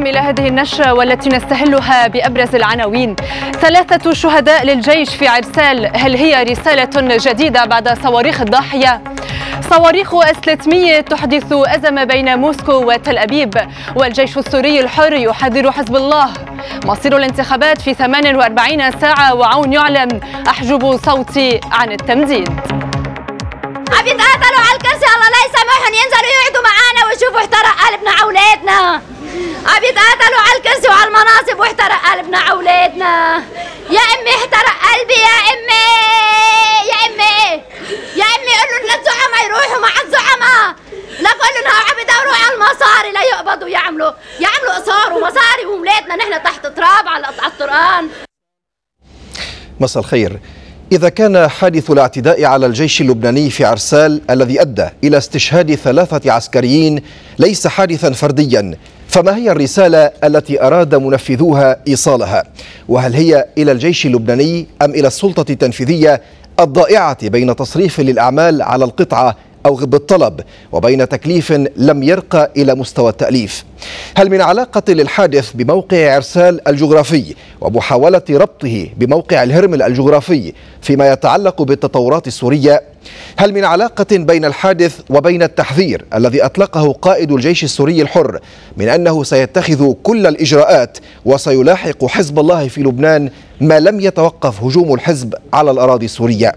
بكم إلى هذه النشرة والتي نستهلها بأبرز العناوين. 3 شهداء للجيش في عرسال، هل هي رسالة جديدة بعد صواريخ الضاحية؟ صواريخ S-300 تحدث أزمة بين موسكو وتل أبيب، والجيش السوري الحر يحذر حزب الله. مصير الانتخابات في 48 ساعة وعون يعلن، أحجب صوتي عن التمديد. عم يتقاتلوا على الكرسي، الله لا يسامحهم ينزلوا يقعدوا معانا ويشوفوا احترق قلبنا عولادنا. عم يتقاتلوا على الكرسي وعلى المناصب واحترق قلبنا عولادنا. يا امي احترق قلبي يا امي، يا امي، يا امي قول لهم للزعماء يروحوا مع الزعماء، لا قول لهم عم يدوروا على المصاري لا يقبضوا، يعملوا قصار ومصاري واولادنا نحن تحت تراب على الطرقان. مساء الخير. إذا كان حادث الاعتداء على الجيش اللبناني في عرسال الذي أدى إلى استشهاد 3 عسكريين ليس حادثا فرديا، فما هي الرسالة التي أراد منفذوها إيصالها؟ وهل هي إلى الجيش اللبناني أم إلى السلطة التنفيذية الضائعة بين تصريف للأعمال على القطعة أو غب الطلب وبين تكليف لم يرقى إلى مستوى التأليف؟ هل من علاقة للحادث بموقع عرسال الجغرافي ومحاولة ربطه بموقع الهرمل الجغرافي فيما يتعلق بالتطورات السورية؟ هل من علاقة بين الحادث وبين التحذير الذي أطلقه قائد الجيش السوري الحر من أنه سيتخذ كل الإجراءات وسيلاحق حزب الله في لبنان ما لم يتوقف هجوم الحزب على الأراضي السورية؟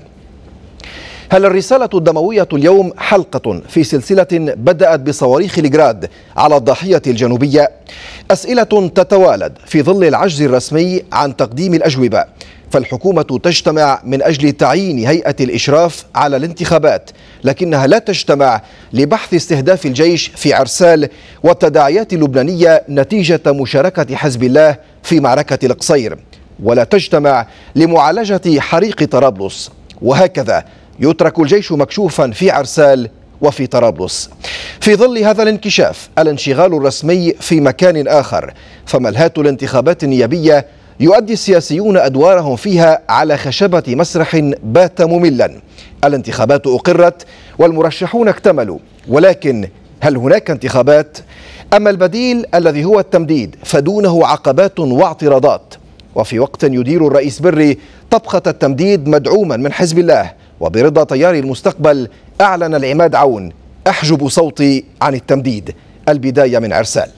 هل الرسالة الدموية اليوم حلقة في سلسلة بدأت بصواريخ الجراد على الضاحية الجنوبية؟ أسئلة تتوالد في ظل العجز الرسمي عن تقديم الأجوبة، فالحكومة تجتمع من أجل تعيين هيئة الإشراف على الانتخابات، لكنها لا تجتمع لبحث استهداف الجيش في عرسال والتداعيات اللبنانية نتيجة مشاركة حزب الله في معركة القصير، ولا تجتمع لمعالجة حريق طرابلس، وهكذا يترك الجيش مكشوفا في عرسال وفي طرابلس. في ظل هذا الانكشاف الانشغال الرسمي في مكان آخر، فملهاة الانتخابات النيابية يؤدي السياسيون أدوارهم فيها على خشبة مسرح بات مملا. الانتخابات أقرت والمرشحون اكتملوا، ولكن هل هناك انتخابات؟ أما البديل الذي هو التمديد فدونه عقبات واعتراضات. وفي وقت يدير الرئيس بري طبخة التمديد مدعوما من حزب الله وبرضا تيار المستقبل، أعلن العماد عون، أحجب صوتي عن التمديد. البداية من عرسال.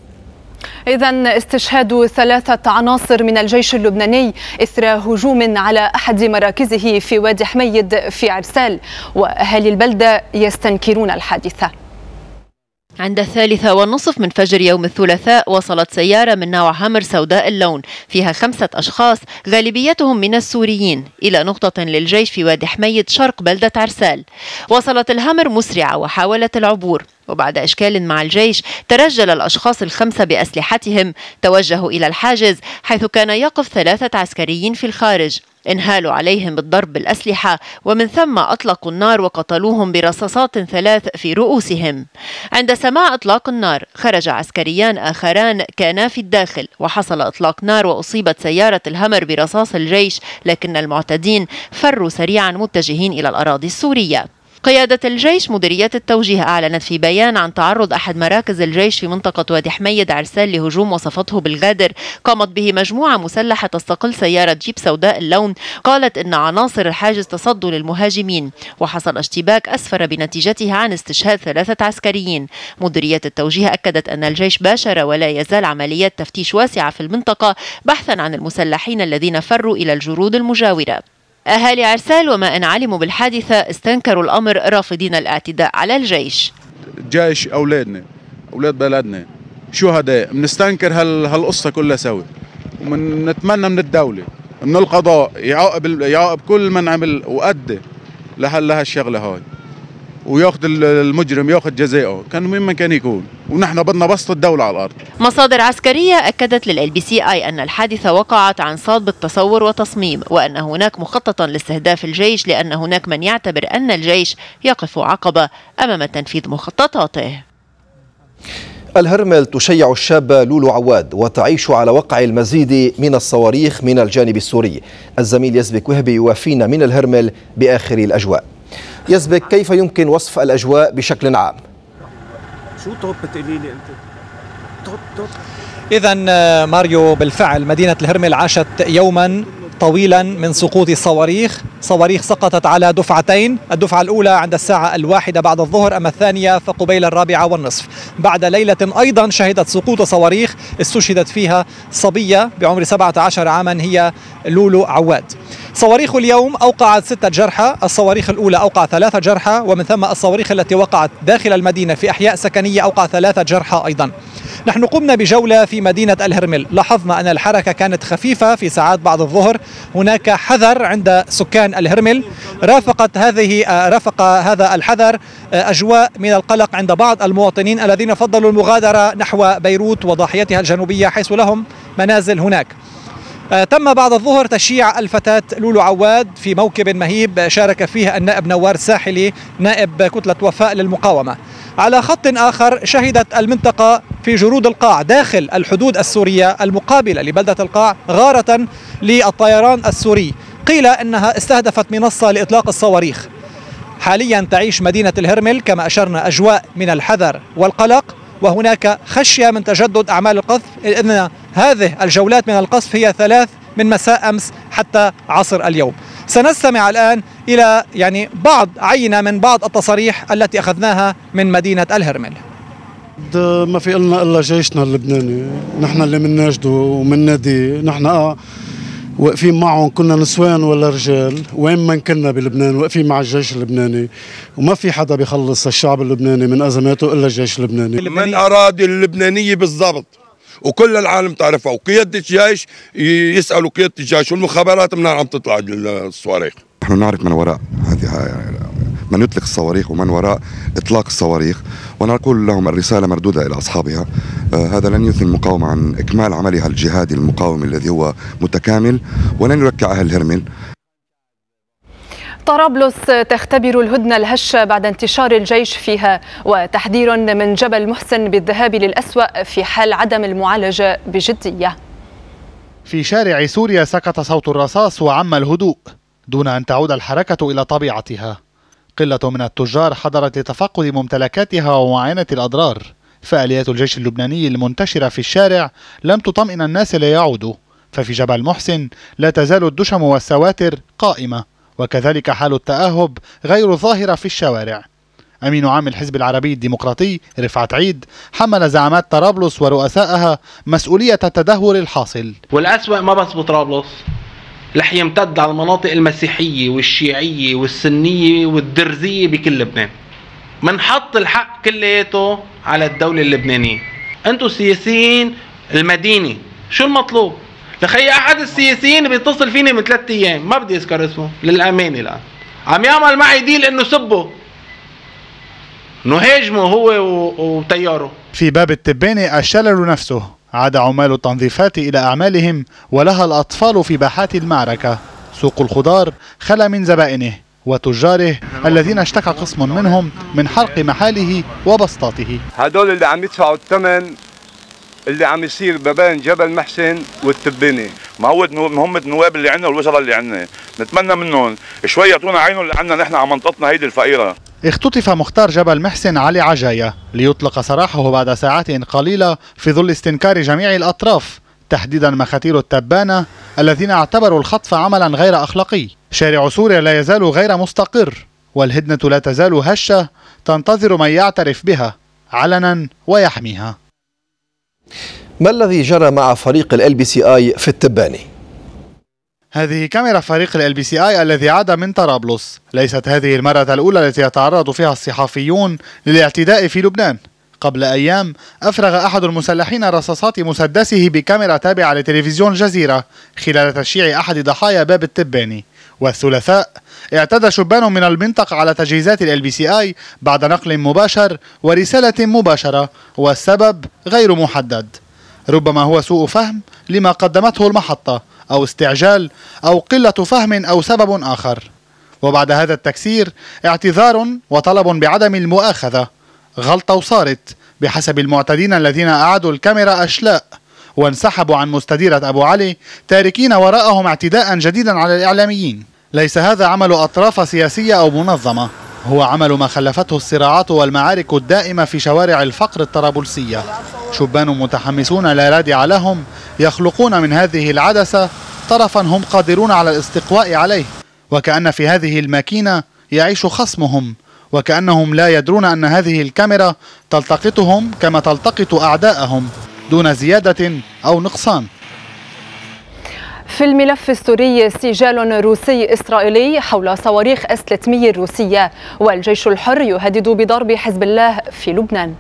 إذن استشهاد 3 عناصر من الجيش اللبناني إثر هجوم على أحد مراكزه في وادي حميد في عرسال، وأهالي البلدة يستنكرون الحادثة. عند 3:30 من فجر يوم الثلاثاء وصلت سيارة من نوع هامر سوداء اللون فيها 5 أشخاص غالبيتهم من السوريين إلى نقطة للجيش في وادي حميد شرق بلدة عرسال. وصلت الهامر مسرعة وحاولت العبور، وبعد إشكال مع الجيش ترجل الأشخاص ال5 بأسلحتهم، توجهوا إلى الحاجز حيث كان يقف 3 عسكريين في الخارج، انهالوا عليهم بالضرب بالأسلحة ومن ثم أطلقوا النار وقتلوهم برصاصات 3 في رؤوسهم. عند سماع إطلاق النار خرج عسكريان آخران كانا في الداخل وحصل إطلاق نار وأصيبت سيارة الهمر برصاص الجيش، لكن المعتدين فروا سريعا متجهين إلى الأراضي السورية. قيادة الجيش مديرية التوجيه أعلنت في بيان عن تعرض أحد مراكز الجيش في منطقة وادي حميد عرسال لهجوم وصفته بالغادر قامت به مجموعة مسلحة تستقل سيارة جيب سوداء اللون. قالت إن عناصر الحاجز تصدوا للمهاجمين وحصل اشتباك أسفر بنتيجته عن استشهاد 3 عسكريين. مديرية التوجيه أكدت أن الجيش باشر ولا يزال عمليات تفتيش واسعة في المنطقة بحثا عن المسلحين الذين فروا إلى الجرود المجاورة. أهالي عرسال وما أن علموا بالحادثة استنكروا الأمر رافضين الاعتداء على الجيش. جيش أولادنا، أولاد بلدنا، شهداء، بنستنكر هالقصة كلها سوا، ونتمنى من الدولة من القضاء يعاقب كل من عمل وأدى لحل هالشغلة هاي، وياخذ المجرم ياخذ جزائه كان وين ما كان يكون، ونحن بدنا بسط الدولة على الأرض. مصادر عسكرية أكدت للLBCI أن الحادثة وقعت عن صاد بالتصور وتصميم، وأن هناك مخططا لاستهداف الجيش لأن هناك من يعتبر أن الجيش يقف عقبة أمام تنفيذ مخططاته. الهرمل تشيع الشابة لولو عواد وتعيش على وقع المزيد من الصواريخ من الجانب السوري. الزميل يزبك وهبي يوافينا من الهرمل بآخر الأجواء. يزبك، كيف يمكن وصف الأجواء بشكل عام؟ شو طب بتقولي لي أنت؟ طب إذا ماريو، بالفعل مدينة الهرمل عاشت يوما طويلا من سقوط صواريخ سقطت على دفعتين، الدفعة الأولى عند الساعة 1 بعد الظهر، أما الثانية فقبيل 4:30 بعد ليلة أيضا شهدت سقوط صواريخ استشهدت فيها صبية بعمر 17 عاما هي لولو عواد. صواريخ اليوم أوقعت 6 جرحى، الصواريخ الأولى أوقع 3 جرحى، ومن ثم الصواريخ التي وقعت داخل المدينة في أحياء سكنية أوقع 3 جرحى أيضا. نحن قمنا بجولة في مدينة الهرمل، لاحظنا أن الحركة كانت خفيفة في ساعات بعد الظهر، هناك حذر عند سكان الهرمل، رافق هذا الحذر أجواء من القلق عند بعض المواطنين الذين فضلوا المغادرة نحو بيروت وضاحيتها الجنوبية حيث لهم منازل هناك. تم بعد الظهر تشييع الفتاة لولو عواد في موكب مهيب شارك فيه النائب نوار ساحلي نائب كتلة وفاء للمقاومة. على خط آخر شهدت المنطقة في جرود القاع داخل الحدود السورية المقابلة لبلدة القاع غارة للطيران السوري، قيل أنها استهدفت منصة لإطلاق الصواريخ. حاليا تعيش مدينة الهرمل كما أشرنا أجواء من الحذر والقلق، وهناك خشية من تجدد أعمال القذف، إن هذه الجولات من القصف هي 3 من مساء أمس حتى عصر اليوم. سنستمع الآن إلى بعض عينة من بعض التصاريح التي أخذناها من مدينة الهرمل. ما في لنا إلا جيشنا اللبناني، نحن اللي منناشده ومنناديه، نحن واقفين معهم، كنا نسوان ولا رجال، وين ما كنا بلبنان واقفين مع الجيش اللبناني، وما في حدا بيخلص الشعب اللبناني من أزماته إلا الجيش اللبناني. من أراضي اللبنانية بالضبط، وكل العالم تعرفها، وقيادة الجيش يسألوا قيادة الجيش، والمخابرات منها عم تطلع الصواريخ. نحن نعرف من وراء من يطلق الصواريخ ومن وراء إطلاق الصواريخ، ونقول لهم الرسالة مردودة إلى أصحابها. هذا لن يثني المقاومة عن إكمال عملها الجهادي المقاوم الذي هو متكامل، ولن يركع أهل الهرمل. طرابلس تختبر الهدنة الهشة بعد انتشار الجيش فيها، وتحذير من جبل محسن بالذهاب للأسوأ في حال عدم المعالجة بجدية. في شارع سوريا سكت صوت الرصاص وعم الهدوء دون أن تعود الحركة إلى طبيعتها. قلة من التجار حضرت لتفقد ممتلكاتها ومعاينة الأضرار. فعاليات الجيش اللبناني المنتشرة في الشارع لم تطمئن الناس ليعودوا، ففي جبل محسن لا تزال الدشم والسواتر قائمة، وكذلك حال التأهب غير ظاهرة في الشوارع. أمين عام الحزب العربي الديمقراطي رفعت عيد حمل زعامات طرابلس ورؤسائها مسؤولية التدهور الحاصل. والأسوأ ما بس بطرابلس، رح يمتد على المناطق المسيحية والشيعية والسنية والدرزية بكل لبنان. منحط الحق كلياته على الدولة اللبنانية. أنتوا السياسيين المدينة شو المطلوب؟ لخي أحد السياسيين بيتصل فيني من 3 أيام، ما بدي أذكر اسمه للأمانة، الآن عم يعمل معي ديل إنه سبه، إنه هاجمه هو وتياره. في باب التباني الشلل نفسه عاد عمال التنظيفات إلى أعمالهم، ولها الأطفال في باحات المعركة. سوق الخضار خلا من زبائنه وتجاره الذين اشتكى قسم منهم من حرق محاله وبسطاته. هدول اللي عم يدفعوا الثمن اللي عم يصير ما بين جبل محسن والتباني. ما هو هم النواب اللي عندنا والوزراء اللي عندنا، نتمنى منهم شوي يعطونا عينهم اللي عندنا نحن على منطقتنا هيدي الفقيره. اختطف مختار جبل محسن علي عجاية ليطلق سراحه بعد ساعات قليلة في ظل استنكار جميع الأطراف، تحديدا مخاتير التبانة الذين اعتبروا الخطف عملا غير أخلاقي. شارع سوريا لا يزال غير مستقر، والهدنة لا تزال هشة تنتظر من يعترف بها علنا ويحميها. ما الذي جرى مع فريق LBCI في التباني؟ هذه كاميرا فريق LBCI الذي عاد من طرابلس. ليست هذه المرة الأولى التي يتعرض فيها الصحفيون للاعتداء في لبنان. قبل أيام أفرغ أحد المسلحين رصاصات مسدسه بكاميرا تابعة لتلفزيون الجزيرة خلال تشييع أحد ضحايا باب التباني. والثلاثاء اعتدى شبان من المنطقة على تجهيزات LBCI بعد نقل مباشر ورسالة مباشرة، والسبب غير محدد. ربما هو سوء فهم لما قدمته المحطة، أو استعجال، أو قلة فهم، أو سبب آخر. وبعد هذا التكسير اعتذار وطلب بعدم المؤاخذة. غلطة وصارت بحسب المعتدين الذين أعادوا الكاميرا أشلاء وانسحبوا عن مستديرة أبو علي، تاركين وراءهم اعتداء جديدا على الإعلاميين. ليس هذا عمل أطراف سياسية أو منظمة، هو عمل ما خلفته الصراعات والمعارك الدائمة في شوارع الفقر الطرابلسية. شبان متحمسون لا رادع لهم يخلقون من هذه العدسة طرفا هم قادرون على الاستقواء عليه، وكأن في هذه الماكينة يعيش خصمهم، وكأنهم لا يدرون أن هذه الكاميرا تلتقطهم كما تلتقط أعداءهم دون زيادة أو نقصان. في الملف السوري سجال روسي إسرائيلي حول صواريخ S-300 الروسية، والجيش الحر يهدد بضرب حزب الله في لبنان.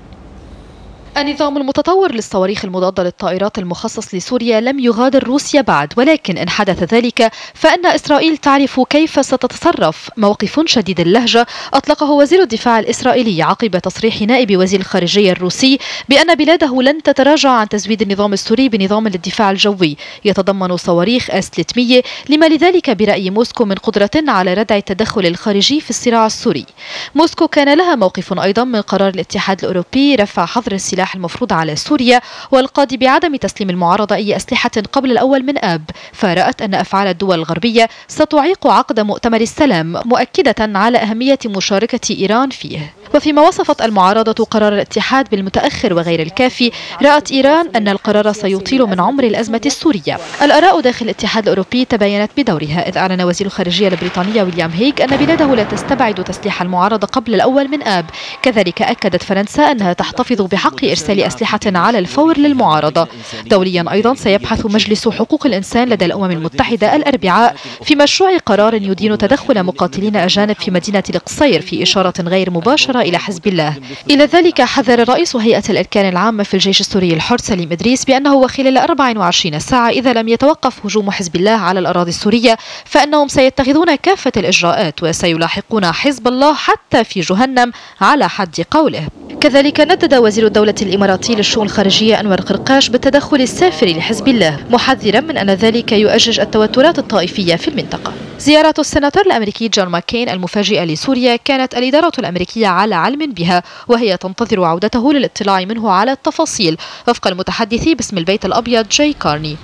النظام المتطور للصواريخ المضادة للطائرات المخصص لسوريا لم يغادر روسيا بعد، ولكن إن حدث ذلك فإن إسرائيل تعرف كيف ستتصرف. موقف شديد اللهجة أطلقه وزير الدفاع الإسرائيلي عقب تصريح نائب وزير الخارجية الروسي بأن بلاده لن تتراجع عن تزويد النظام السوري بنظام للدفاع الجوي يتضمن صواريخ S-300، لما لذلك برأي موسكو من قدرة على ردع التدخل الخارجي في الصراع السوري. موسكو كان لها موقف أيضا من قرار الاتحاد الأوروبي رفع حظر السلاح المفروض على سوريا والقاضي بعدم تسليم المعارضة أي أسلحة قبل الأول من آب، فرأت أن أفعال الدول الغربية ستعيق عقد مؤتمر السلام، مؤكدة على أهمية مشاركة إيران فيه. وفيما وصفت المعارضة قرار الاتحاد بالمتأخر وغير الكافي، رأت إيران أن القرار سيطيل من عمر الأزمة السورية. الآراء داخل الاتحاد الأوروبي تباينت بدورها، إذ أعلن وزير الخارجية البريطانية ويليام هيغ أن بلاده لا تستبعد تسليح المعارضة قبل الأول من آب. كذلك أكدت فرنسا أنها تحتفظ بحق إرسال أسلحة على الفور للمعارضة. دوليا أيضا سيبحث مجلس حقوق الإنسان لدى الأمم المتحدة الأربعاء في مشروع قرار يدين تدخل مقاتلين أجانب في مدينة القصير في إشارة غير مباشرة إلى حزب الله. إلى ذلك حذر رئيس هيئة الأركان العامة في الجيش السوري الحر سليم إدريس بأنه وخلال 24 ساعة إذا لم يتوقف هجوم حزب الله على الأراضي السورية فإنهم سيتخذون كافة الإجراءات وسيلاحقون حزب الله حتى في جهنم على حد قوله. كذلك ندد وزير الدولة الإماراتي للشؤون الخارجية أنور قرقاش بالتدخل السافر لحزب الله، محذرا من أن ذلك يؤجج التوترات الطائفية في المنطقة. زيارة السناتور الأمريكي جون ماكين المفاجئة لسوريا كانت الإدارة الأمريكية على علم بها، وهي تنتظر عودته للاطلاع منه على التفاصيل، وفق المتحدث باسم البيت الأبيض جاي كارني.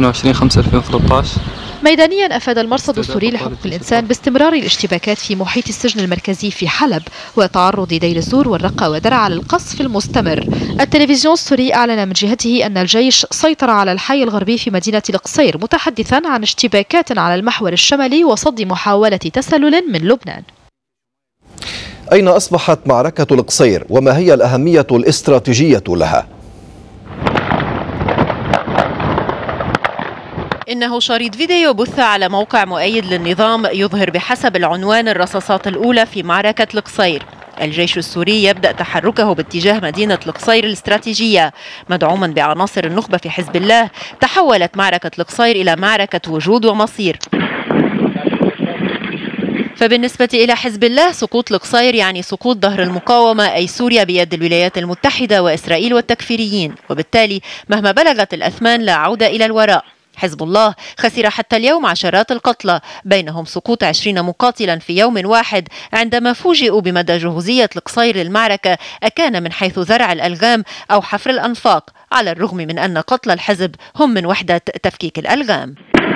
28/5/2013. ميدانيا أفاد المرصد السوري لحقوق الإنسان باستمرار الاشتباكات في محيط السجن المركزي في حلب وتعرض دير الزور والرقة ودرعا للقصف المستمر. التلفزيون السوري أعلن من جهته أن الجيش سيطر على الحي الغربي في مدينة القصير، متحدثا عن اشتباكات على المحور الشمالي وصد محاولة تسلل من لبنان. أين أصبحت معركة القصير وما هي الأهمية الاستراتيجية لها؟ إنه شريط فيديو بث على موقع مؤيد للنظام يظهر بحسب العنوان الرصاصات الأولى في معركة القصير. الجيش السوري يبدأ تحركه باتجاه مدينة القصير الاستراتيجية مدعوما بعناصر النخبة في حزب الله. تحولت معركة القصير إلى معركة وجود ومصير. فبالنسبة إلى حزب الله سقوط القصير يعني سقوط ظهر المقاومة أي سوريا بيد الولايات المتحدة وإسرائيل والتكفيريين، وبالتالي مهما بلغت الأثمان لا عودة إلى الوراء. حزب الله خسر حتى اليوم عشرات القتلى، بينهم سقوط 20 مقاتلا في يوم واحد، عندما فوجئوا بمدى جهوزية القصير للمعركة أكان من حيث زرع الألغام أو حفر الأنفاق، على الرغم من أن قتلى الحزب هم من وحدة تفكيك الألغام.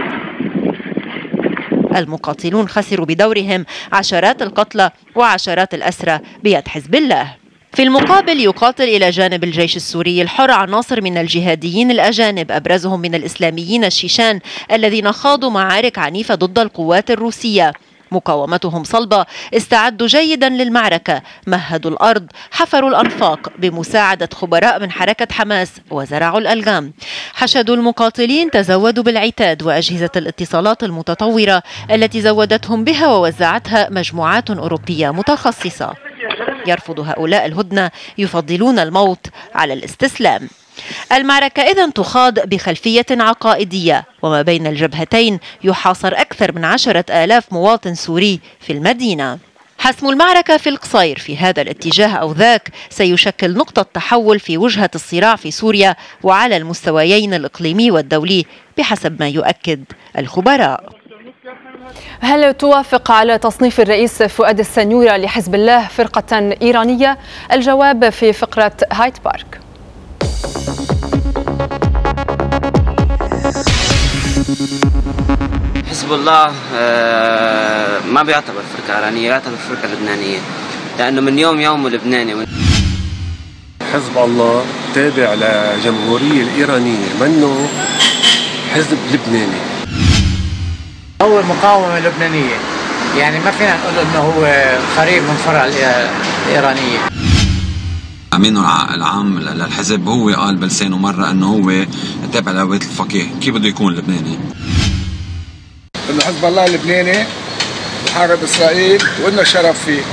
المقاتلون خسروا بدورهم عشرات القتلى وعشرات الأسرى بيد حزب الله. في المقابل يقاتل إلى جانب الجيش السوري الحر عناصر من الجهاديين الأجانب، أبرزهم من الإسلاميين الشيشان الذين خاضوا معارك عنيفة ضد القوات الروسية. مقاومتهم صلبة، استعدوا جيدا للمعركة، مهدوا الأرض، حفروا الأنفاق بمساعدة خبراء من حركة حماس وزرعوا الألغام. حشدوا المقاتلين تزودوا بالعتاد وأجهزة الاتصالات المتطورة التي زودتهم بها ووزعتها مجموعات أوروبية متخصصة. يرفض هؤلاء الهدنة، يفضلون الموت على الاستسلام. المعركة إذن تخاض بخلفية عقائدية، وما بين الجبهتين يحاصر أكثر من 10,000 مواطن سوري في المدينة. حسم المعركة في القصير في هذا الاتجاه أو ذاك سيشكل نقطة تحول في وجهة الصراع في سوريا وعلى المستويين الإقليمي والدولي بحسب ما يؤكد الخبراء. هل توافق على تصنيف الرئيس فؤاد السنيورة لحزب الله فرقة إيرانية؟ الجواب في فقرة هايد بارك. حزب حزب الله ما بيعتبر فرقة إيرانية، يعتبر فرقة لبنانية، لأنه من يومه لبناني. حزب الله تابع لجمهورية الإيرانية، منه حزب لبناني. هو مقاومة لبنانية، يعني ما فينا نقول انه هو خريج من فرع الإيرانية. أمين العام للحزب هو قال بلسانه مرة انه هو تابع لهوية الفقيه، كيف بده يكون لبناني؟ انه حزب الله لبناني بحارب اسرائيل وانه شرف فيه.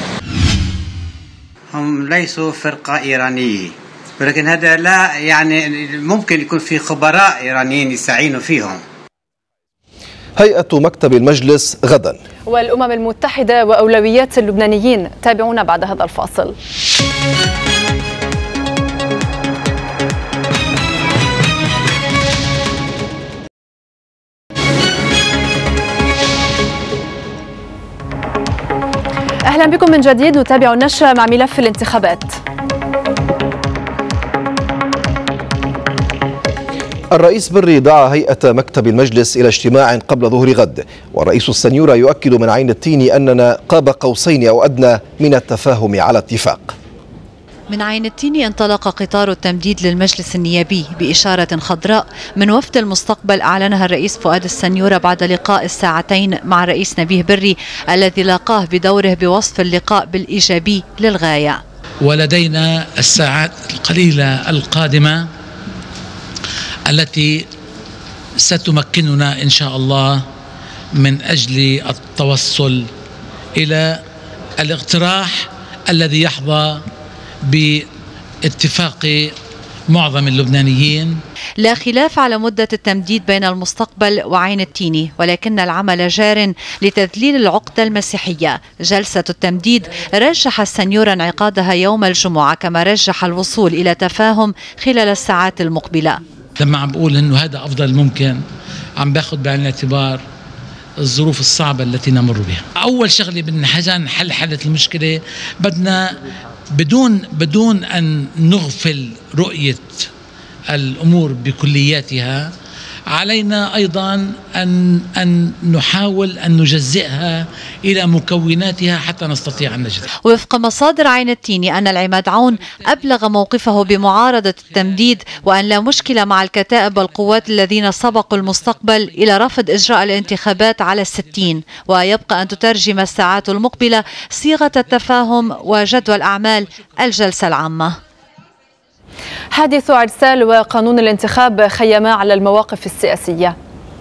هم ليسوا فرقة إيرانية، ولكن هذا لا يعني ممكن يكون في خبراء إيرانيين يستعينوا فيهم. هيئة مكتب المجلس غدا. والأمم المتحدة وأولويات اللبنانيين، تابعونا بعد هذا الفاصل. أهلا بكم من جديد، نتابع النشرة مع ملف الانتخابات. الرئيس بري دعا هيئة مكتب المجلس إلى اجتماع قبل ظهر غد، والرئيس السنيورة يؤكد من عين التين أننا قاب قوسين أو أدنى من التفاهم على اتفاق. من عين التين انطلق قطار التمديد للمجلس النيابي بإشارة خضراء من وفد المستقبل أعلنها الرئيس فؤاد السنيورة بعد لقاء الساعتين مع الرئيس نبيه بري الذي لاقاه بدوره بوصف اللقاء بالإيجابي للغاية. ولدينا الساعات القليلة القادمة التي ستمكننا إن شاء الله من أجل التوصل إلى الاقتراح الذي يحظى باتفاق معظم اللبنانيين. لا خلاف على مدة التمديد بين المستقبل وعين التيني، ولكن العمل جار لتذليل العقدة المسيحية. جلسة التمديد رجح السنيورة انعقادها يوم الجمعة، كما رجح الوصول إلى تفاهم خلال الساعات المقبلة. لما عم بقول انه هذا افضل ممكن، عم باخذ بعين الاعتبار الظروف الصعبه التي نمر بها. اول شغله بدنا حاجه حل المشكله، بدنا بدون ان نغفل رؤيه الامور بكلياتها، علينا أيضا أن نحاول أن نجزئها إلى مكوناتها حتى نستطيع أن نجد. وفق مصادر عين التيني أن العماد عون أبلغ موقفه بمعارضة التمديد، وأن لا مشكلة مع الكتائب والقوات الذين سبقوا المستقبل إلى رفض إجراء الانتخابات على 60، ويبقى أن تترجم الساعات المقبلة صيغة التفاهم وجدول أعمال الجلسة العامة. حادث عرسال وقانون الانتخاب خيما على المواقف السياسية.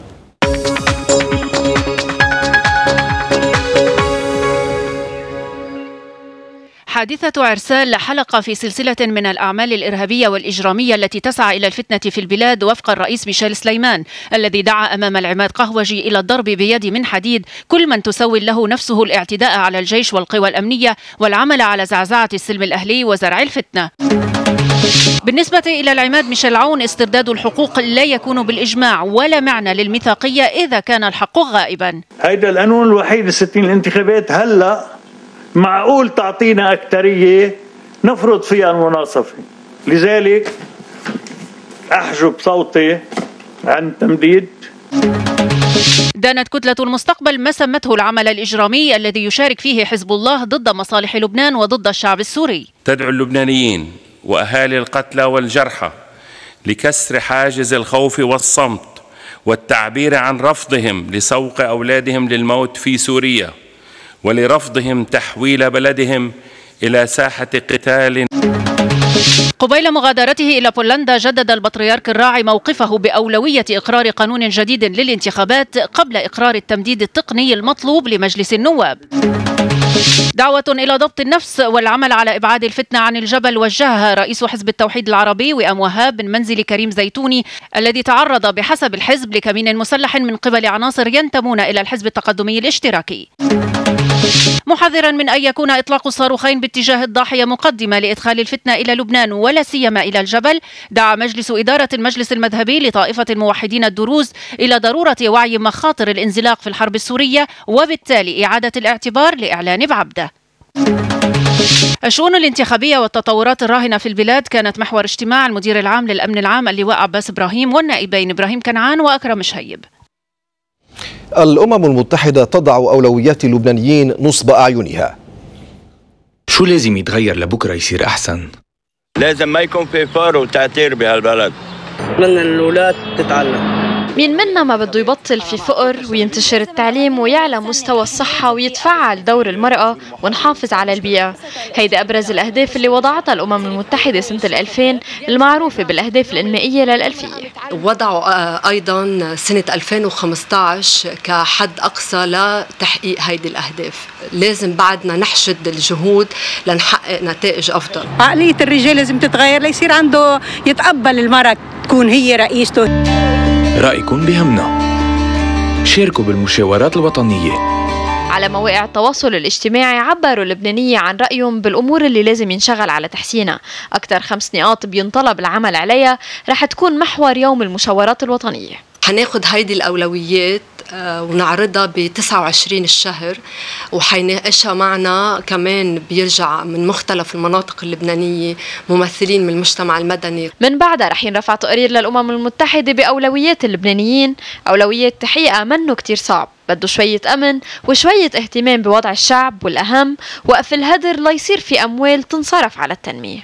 حادثة عرسال حلقة في سلسلة من الأعمال الإرهابية والإجرامية التي تسعى إلى الفتنة في البلاد، وفق الرئيس ميشيل سليمان الذي دعا أمام العماد قهوجي إلى الضرب بيد من حديد كل من تسول له نفسه الاعتداء على الجيش والقوى الأمنية والعمل على زعزعة السلم الأهلي وزرع الفتنة. بالنسبة إلى العماد ميشيل عون، استرداد الحقوق لا يكون بالإجماع ولا معنى للميثاقية إذا كان الحق غائبا. هيدا القانون الوحيد 60 الانتخابات هلأ معقول تعطينا أكترية نفرض فيها المناصفة، لذلك أحجب صوتي عن تمديد. دانت كتلة المستقبل ما سمته العمل الإجرامي الذي يشارك فيه حزب الله ضد مصالح لبنان وضد الشعب السوري. تدعو اللبنانيين وأهالي القتلى والجرحى لكسر حاجز الخوف والصمت والتعبير عن رفضهم لسوق أولادهم للموت في سوريا، ولرفضهم تحويل بلدهم إلى ساحة قتال. قبيل مغادرته إلى بولندا، جدد البطريرك الراعي موقفه بأولوية إقرار قانون جديد للانتخابات قبل إقرار التمديد التقني المطلوب لمجلس النواب. دعوة إلى ضبط النفس والعمل على إبعاد الفتنة عن الجبل وجهها رئيس حزب التوحيد العربي وئام وهاب من منزل كريم زيتوني الذي تعرض بحسب الحزب لكمين مسلح من قبل عناصر ينتمون إلى الحزب التقدمي الاشتراكي، محذرا من أن يكون إطلاق الصاروخين باتجاه الضاحية مقدمة لإدخال الفتنة إلى لبنان ولا سيما إلى الجبل. دعا مجلس إدارة المجلس المذهبي لطائفة الموحدين الدروز إلى ضرورة وعي مخاطر الانزلاق في الحرب السورية، وبالتالي إعادة الاعتبار لإعلان بعبده. الشؤون الانتخابية والتطورات الراهنة في البلاد كانت محور اجتماع المدير العام للأمن العام اللواء عباس إبراهيم والنائبين إبراهيم كنعان وأكرم شهيب. الأمم المتحدة تضع أولويات اللبنانيين نصب أعينها. شو لازم يتغير لبكرة يصير أحسن؟ لازم ما يكون في فقر وتعتير بهالبلد. بدنا الأولاد تتعلم. مين منا ما بده يبطل في فقر وينتشر التعليم ويعلى مستوى الصحة ويتفعل دور المرأة ونحافظ على البيئة. هيدا أبرز الأهداف اللي وضعتها الأمم المتحدة سنة 2000 المعروفة بالأهداف الإنمائية للألفية. وضعوا أيضا سنة 2015 كحد أقصى لتحقيق هيدي الأهداف. لازم بعدنا نحشد الجهود لنحقق نتائج أفضل. عقلية الرجال لازم تتغير ليصير عنده يتقبل المرأة تكون هي رئيسته. رأيكم بهمنا، شاركوا بالمشاورات الوطنية. على مواقع التواصل الاجتماعي عبروا اللبنانية عن رأيهم بالأمور اللي لازم ينشغل على تحسينها. أكثر 5 نقاط بينطلب العمل عليها رح تكون محور يوم المشاورات الوطنية. حناخد هيدي الأولويات ونعرضها ب29 الشهر، وحيناقشها معنا كمان بيرجع من مختلف المناطق اللبنانية ممثلين من المجتمع المدني. من بعدها رح ينرفع تقرير للأمم المتحدة بأولويات اللبنانيين، أولويات تحقيقها منه كتير صعب، بده شوية أمن وشوية اهتمام بوضع الشعب، والأهم وقف الهدر ليصير في أموال تنصرف على التنمية.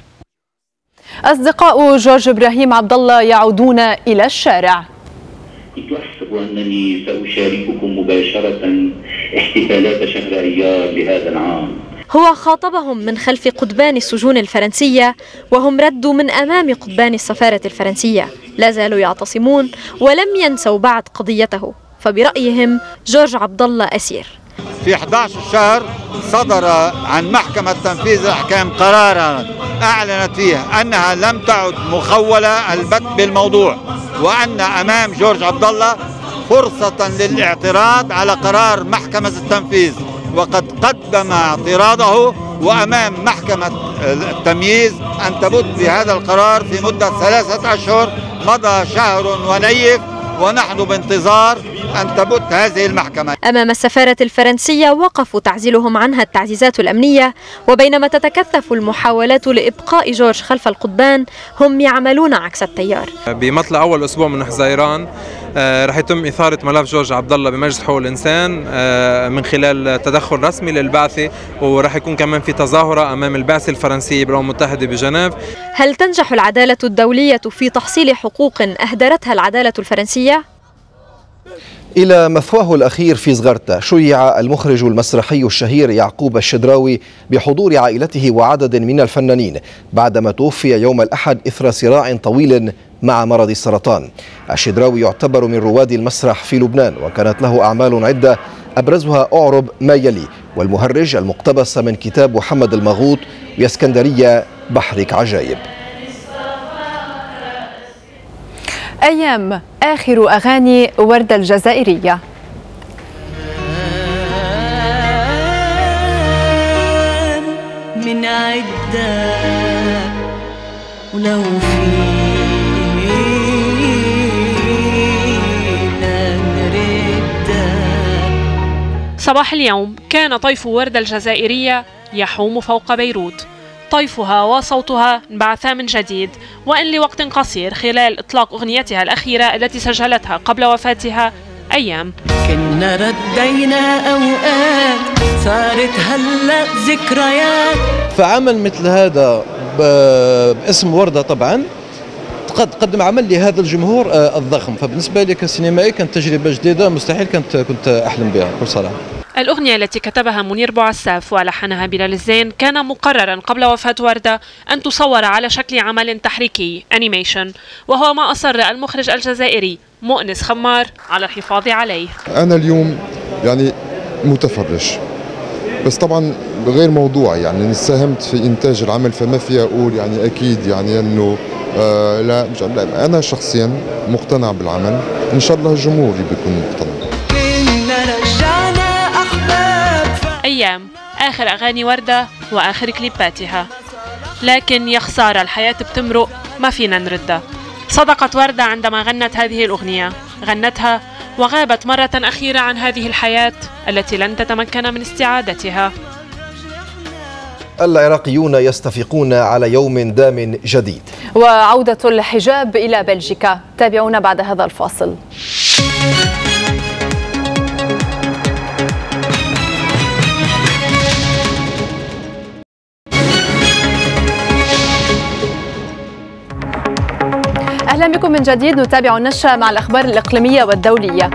أصدقاء جورج إبراهيم عبد الله يعودون إلى الشارع. كنت أحسب أنني سأشارككم مباشرة احتفالات شهر أيار لهذا العام. هو خاطبهم من خلف قضبان السجون الفرنسية وهم ردوا من أمام قضبان السفارة الفرنسية، لا زالوا يعتصمون ولم ينسوا بعد قضيته، فبرأيهم جورج عبد الله أسير. في 11 شهر صدر عن محكمة تنفيذ الأحكام قرارا أعلنت فيه أنها لم تعد مخولة البت بالموضوع، وأن أمام جورج عبد الله فرصة للاعتراض على قرار محكمة التنفيذ، وقد قدم اعتراضه وأمام محكمة التمييز أن تبت بهذا القرار في مدة 3 أشهر. مضى شهر ونيف ونحن بانتظار أن تبت هذه المحكمة. أمام السفارة الفرنسية وقفوا تعزيلهم عنها التعزيزات الأمنية، وبينما تتكثف المحاولات لإبقاء جورج خلف القضبان هم يعملون عكس التيار. بمطلع أول أسبوع من حزيران رح يتم إثارة ملف جورج عبد الله بمجلس حقوق الإنسان من خلال تدخل رسمي للبعثة، ورح يكون كمان في تظاهرة أمام البعثة الفرنسية بالأمم المتحدة بجنيف. هل تنجح العدالة الدولية في تحصيل حقوق أهدرتها العدالة الفرنسية؟ إلى مثواه الأخير في زغرتا شيع المخرج المسرحي الشهير يعقوب الشدراوي بحضور عائلته وعدد من الفنانين بعدما توفي يوم الأحد إثر صراع طويل مع مرض السرطان. الشدراوي يعتبر من رواد المسرح في لبنان، وكانت له أعمال عدة أبرزها أعرب ما يلي، والمهرج المقتبس من كتاب محمد المغوط، ويسكندرية بحرك عجائب. أيام آخر أغاني وردة الجزائرية. من عدة ولو فينا نرد. صباح اليوم كان طيف وردة الجزائرية يحوم فوق بيروت. طيفها وصوتها انبعثا من جديد، وإن لوقت قصير، خلال إطلاق أغنيتها الأخيرة التي سجلتها قبل وفاتها أيام. كنا ردينا أوقات صارت هلأ ذكريات. فعمل مثل هذا باسم وردة طبعا قد قدم عمل لهذا الجمهور الضخم، فبالنسبة لي كسينمائي كانت تجربة جديدة مستحيل كنت أحلم بها بكل صراحة. الأغنية التي كتبها منير بوعساف ولحنها بلال الزين كان مقررا قبل وفاة وردة أن تصور على شكل عمل تحريكي أنيميشن، وهو ما أصر المخرج الجزائري مؤنس خمار على الحفاظ عليه. أنا اليوم يعني متفرج، بس طبعا غير موضوعي، يعني ساهمت في إنتاج العمل، فما في أقول يعني أكيد يعني أنه لا أنا شخصيا مقتنع بالعمل، إن شاء الله الجمهور بيكون مقتنع. أيام آخر أغاني وردة وآخر كليباتها، لكن يا خسارة الحياة بتمرق ما فينا نردها. صدقت وردة عندما غنت هذه الأغنية، غنتها وغابت مرة أخيرة عن هذه الحياة التي لن تتمكن من استعادتها. العراقيون يستفيقون على يوم دام جديد. وعودة الحجاب إلى بلجيكا، تابعونا بعد هذا الفاصل. أهلا بكم من جديد. نتابع النشرة مع الأخبار الإقليمية والدولية.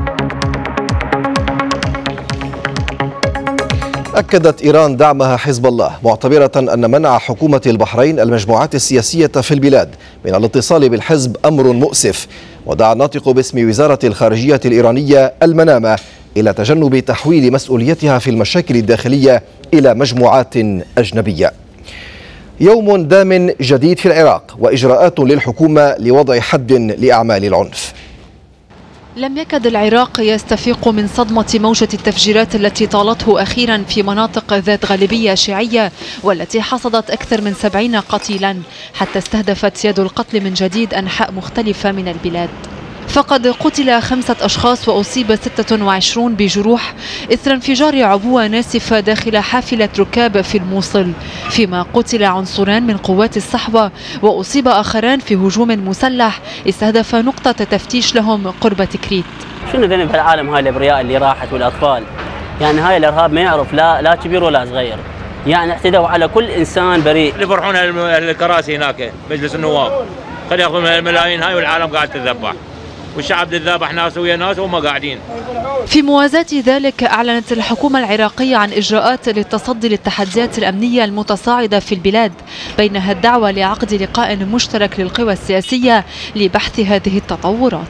أكدت إيران دعمها حزب الله، معتبرة أن منع حكومة البحرين المجموعات السياسية في البلاد من الاتصال بالحزب أمر مؤسف. ودعا الناطق باسم وزارة الخارجية الإيرانية المنامة إلى تجنب تحويل مسؤوليتها في المشاكل الداخلية إلى مجموعات أجنبية. يوم دام جديد في العراق وإجراءات للحكومة لوضع حد لأعمال العنف. لم يكد العراق يستفيق من صدمة موجة التفجيرات التي طالته أخيرا في مناطق ذات غالبية شيعية والتي حصدت أكثر من 70 قتيلا، حتى استهدفت يد القتل من جديد أنحاء مختلفة من البلاد. فقد قتل 5 أشخاص وأصيب 26 بجروح إثر انفجار عبوة ناسفة داخل حافلة ركاب في الموصل، فيما قتل عنصران من قوات الصحوة وأصيب آخران في هجوم مسلح استهدف نقطة تفتيش لهم قرب تكريت. شنو ذنب هالعالم هاي الابرياء اللي راحت والاطفال؟ يعني هاي الارهاب ما يعرف لا كبير ولا صغير، يعني اعتدوا على كل انسان بريء. اللي يفرحون الكراسي هناك مجلس النواب، خلي ياخذون الملايين هاي والعالم قاعد تذبح، والشعب تذبح ناس ويا ناس وهم قاعدين. في موازاة ذلك أعلنت الحكومة العراقية عن إجراءات للتصدي للتحديات الأمنية المتصاعدة في البلاد، بينها الدعوة لعقد لقاء مشترك للقوى السياسية لبحث هذه التطورات.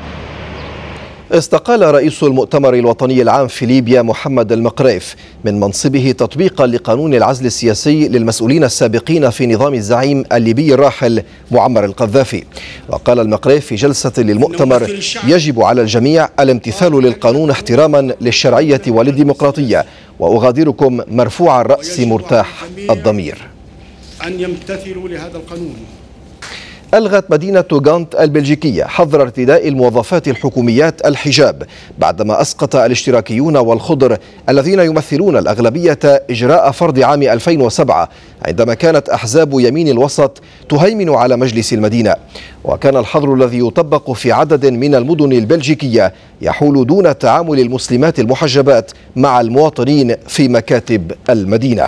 استقال رئيس المؤتمر الوطني العام في ليبيا محمد المقريف من منصبه تطبيقا لقانون العزل السياسي للمسؤولين السابقين في نظام الزعيم الليبي الراحل معمر القذافي. وقال المقريف في جلسة للمؤتمر: يجب على الجميع الامتثال للقانون احتراما للشرعية والديمقراطية، وأغادركم مرفوع الرأس مرتاح الضمير. أن يمتثلوا لهذا القانون. ألغت مدينة غانت البلجيكية حظر ارتداء الموظفات الحكوميات الحجاب بعدما أسقط الاشتراكيون والخضر الذين يمثلون الأغلبية إجراء فرض عام 2007 عندما كانت أحزاب يمين الوسط تهيمن على مجلس المدينة. وكان الحظر الذي يطبق في عدد من المدن البلجيكية يحول دون تعامل المسلمات المحجبات مع المواطنين في مكاتب المدينة.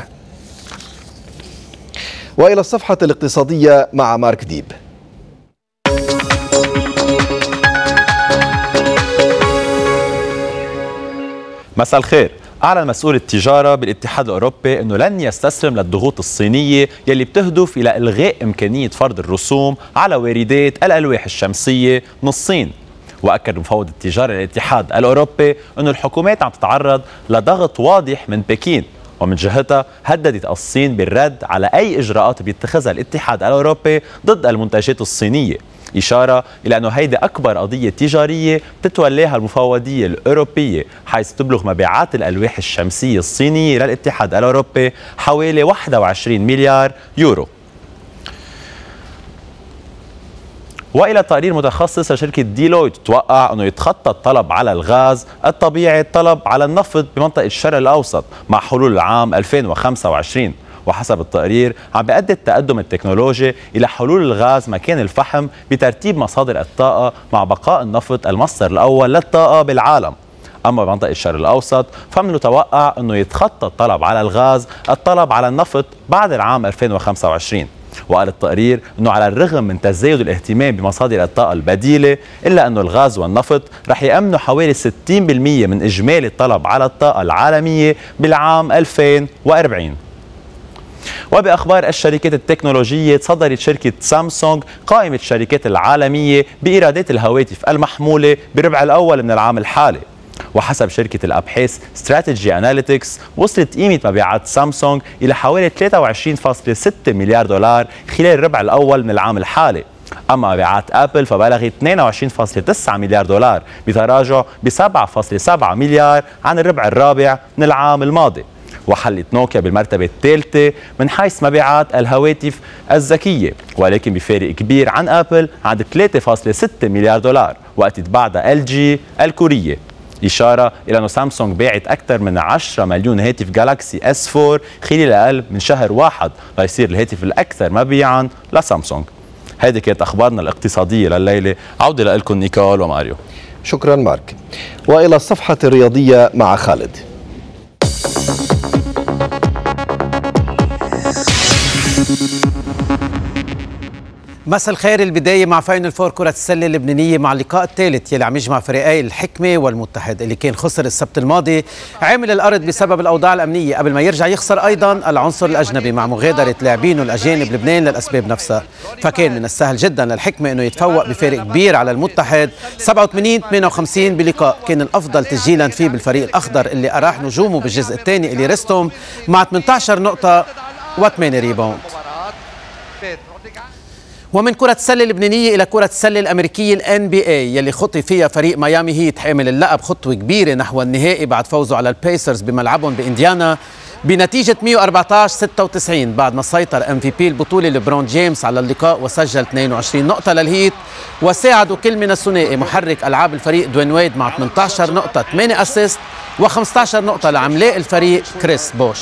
وإلى الصفحة الاقتصادية مع مارك ديب. مساء الخير. أعلن مسؤول التجارة بالاتحاد الأوروبي أنه لن يستسلم للضغوط الصينية يلي بتهدف إلى إلغاء إمكانية فرض الرسوم على واردات الألواح الشمسية من الصين. وأكد مفوض التجارة للاتحاد الأوروبي أنه الحكومات عم تتعرض لضغط واضح من بكين، ومن جهتها هددت الصين بالرد على أي إجراءات بيتخذها الاتحاد الأوروبي ضد المنتجات الصينية، إشارة إلى أنه هيدي أكبر قضية تجارية بتتولاها المفوضية الأوروبية، حيث تبلغ مبيعات الألواح الشمسية الصينية للاتحاد الأوروبي حوالي 21 مليار يورو. وإلى تقرير متخصص لشركة ديلويت توقع أنه يتخطى الطلب على الغاز الطبيعي الطلب على النفط بمنطقة الشرق الأوسط مع حلول العام 2025. وحسب التقرير عم بيؤدي التقدم التكنولوجي إلى حلول الغاز مكان الفحم بترتيب مصادر الطاقة مع بقاء النفط المصدر الأول للطاقة بالعالم. أما بمنطقة الشرق الأوسط فمن المتوقع أنه يتخطى الطلب على الغاز الطلب على النفط بعد العام 2025. وقال التقرير أنه على الرغم من تزايد الاهتمام بمصادر الطاقة البديلة إلا أنه الغاز والنفط رح يأمنوا حوالي 60% من إجمالي الطلب على الطاقة العالمية بالعام 2040. وبأخبار الشركات التكنولوجية، تصدرت شركة سامسونج قائمة الشركات العالمية بإيرادات الهواتف المحمولة بالربع الأول من العام الحالي. وحسب شركة الأبحاث استراتيجي أناليتكس وصلت قيمة مبيعات سامسونج إلى حوالي 23.6 مليار دولار خلال الربع الأول من العام الحالي. أما مبيعات أبل فبلغت 22.9 مليار دولار بتراجع ب 7.7 مليار عن الربع الرابع من العام الماضي. وحلت نوكيا بالمرتبة الثالثة من حيث مبيعات الهواتف الذكية، ولكن بفارق كبير عن أبل عند 3.6 مليار دولار، وقت بعدها LG الكورية، إشارة إلى أن سامسونج باعت أكثر من 10 مليون هاتف جالاكسي S4 خلال أقل من شهر واحد ليصير الهاتف الأكثر مبيعا لسامسونج. هذه كانت أخبارنا الاقتصادية لليلة. عودة لكم نيكول وماريو. شكرا مارك. وإلى الصفحة الرياضية مع خالد. مساء الخير. البداية مع فاينل فور كرة السلة اللبنانية مع اللقاء الثالث يلي عم يجمع فريقي الحكمة والمتحد اللي كان خسر السبت الماضي عامل الأرض بسبب الأوضاع الأمنية قبل ما يرجع يخسر أيضا العنصر الأجنبي مع مغادرة لاعبينه الأجانب لبنان للأسباب نفسها. فكان من السهل جدا للحكمة أنه يتفوق بفارق كبير على المتحد 87-58 بلقاء كان الأفضل تسجيلا فيه بالفريق الأخضر اللي أراح نجومه بالجزء الثاني اللي رستم مع 18 نقطة و8 ريباوند. ومن كرة السلة اللبنانية إلى كرة السلة الأمريكية NBA يلي خطي فيها فريق ميامي هيت حامل اللقب خطوة كبيرة نحو النهائي بعد فوزه على البيسرز بملعبهم بإنديانا بنتيجة 114-96 بعد ما سيطر MVP البطولة لبرون جيمس على اللقاء وسجل 22 نقطة للهيت وساعدوا كل من الثنائي محرك ألعاب الفريق دوين ويد مع 18 نقطة 8 أسيست و15 نقطة لعملاق الفريق كريس بوش.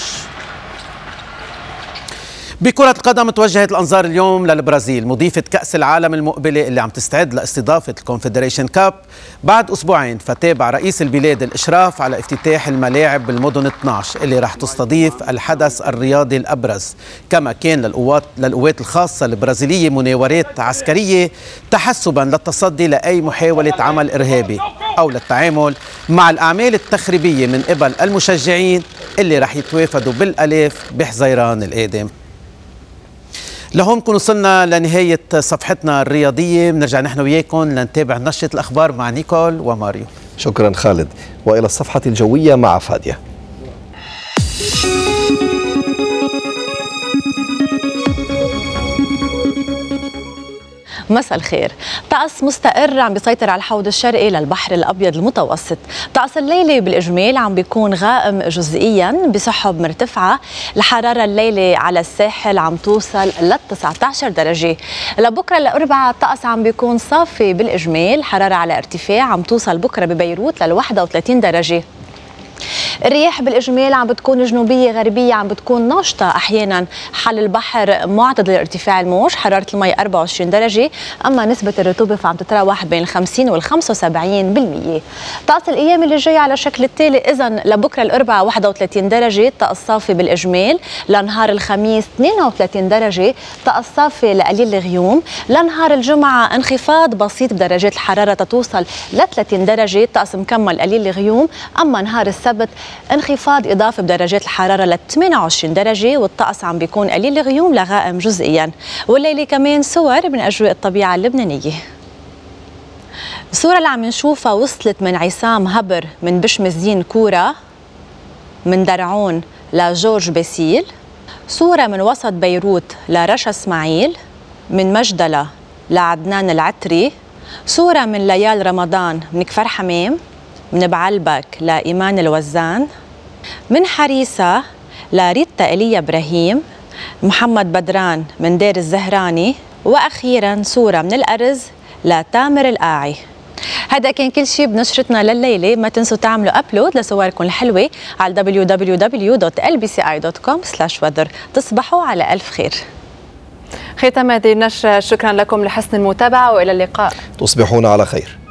بكرة القدم توجهت الأنظار اليوم للبرازيل مضيفة كأس العالم المقبلة اللي عم تستعد لاستضافة الكونفدريشن كاب بعد أسبوعين. فتابع رئيس البلاد الإشراف على افتتاح الملاعب بالمدن 12 اللي رح تستضيف الحدث الرياضي الأبرز. كما كان للقوات الخاصة البرازيلية مناورات عسكرية تحسبا للتصدي لأي محاولة عمل إرهابي أو للتعامل مع الأعمال التخريبية من قبل المشجعين اللي رح يتوافدوا بالألاف بحزيران القادم. لهون نكون وصلنا لنهاية صفحتنا الرياضية. بنرجع نحن وياكم لنتابع نشرة الأخبار مع نيكول وماريو. شكرا خالد. وإلى الصفحة الجوية مع فادية. مساء الخير. طقس مستقر عم بيسيطر على الحوض الشرقي للبحر الأبيض المتوسط. طقس الليلة بالإجمال عم بيكون غائم جزئيا بسحب مرتفعة. الحرارة الليلة على الساحل عم توصل ل 19 درجة. لبكرة الأربعاء الطقس عم بيكون صافي بالإجمال. حرارة على ارتفاع عم توصل بكرة ببيروت لل 31 درجة. الرياح بالإجمال عم بتكون جنوبية غربية عم بتكون ناشطة أحيانا. حل البحر معتدل ارتفاع الموج. حرارة المي 24 درجة. أما نسبة الرطوبة فعم تتراوح بين 50 وال 75%. طقس الأيام اللي جاية على شكل التالي. إذن لبكرة الأربعاء 31 درجة طقس صافي بالإجمال. لنهار الخميس 32 درجة طقس صافي لقليل الغيوم. لنهار الجمعة انخفاض بسيط بدرجات الحرارة توصل ل 30 درجة طقس مكمل قليل الغيوم. أما نهار السبت انخفاض إضافي بدرجات الحرارة ل 28 درجة والطقس عم بيكون قليل الغيوم لغائم جزئيا. والليلة كمان صور من أجواء الطبيعة اللبنانية. الصورة اللي عم نشوفها وصلت من عصام هبر من بشمس دين كورة من درعون لجورج باسيل. صورة من وسط بيروت لرشا اسماعيل. من مجدلة لعدنان العتري. صورة من ليال رمضان من كفر حمام. من بعلبك لإيمان الوزان. من حريسة لريتا إيليا إبراهيم. محمد بدران من دير الزهراني. وأخيرا صورة من الأرز لتامر القاعي. هذا كان كل شيء بنشرتنا لليلة. ما تنسوا تعملوا أبلود لصوركم الحلوة على www.lbci.com/weather. تصبحوا على ألف خير. ختام هذه النشرة. شكرا لكم لحسن المتابعة وإلى اللقاء. تصبحون على خير.